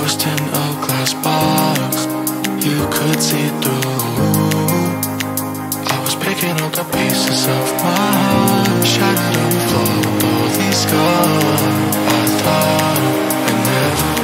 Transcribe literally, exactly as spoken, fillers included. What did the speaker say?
ghost in a glass box you could see through. I was picking up the pieces of my heart, shattered on the floor with all these scars. I thought I'd never